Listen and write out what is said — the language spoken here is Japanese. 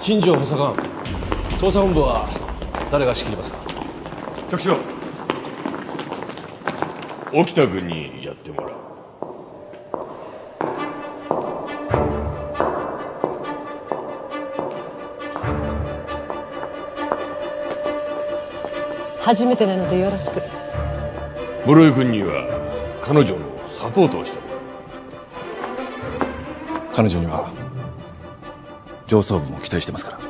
新庄補佐官、捜査本部は誰が仕切りますか？ 局長、沖田君にやってもらう。 初めてなのでよろしく。 室井君には彼女のサポートをしてもらう。 彼女には上層部も期待してますから。